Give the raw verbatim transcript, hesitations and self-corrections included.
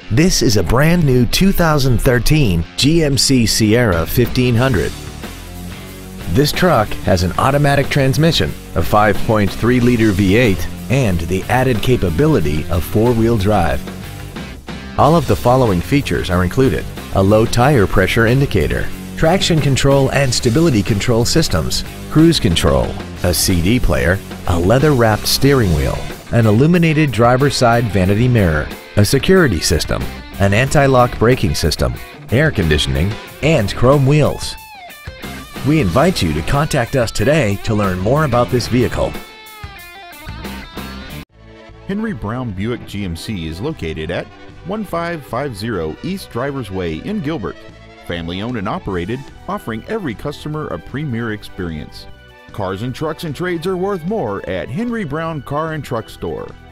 This is a brand new two thousand thirteen G M C Sierra fifteen hundred. This truck has an automatic transmission, a five point three liter V eight, and the added capability of four-wheel drive. All of the following features are included: a low tire pressure indicator, traction control and stability control systems, cruise control, a C D player, a leather-wrapped steering wheel, an illuminated driver's side vanity mirror, a security system, an anti-lock braking system, air conditioning, and chrome wheels. We invite you to contact us today to learn more about this vehicle. Henry Brown Buick G M C is located at one five five zero East Drivers Way in Gilbert. Family owned and operated, offering every customer a premier experience. Cars and trucks and trades are worth more at Henry Brown Car and Truck Store.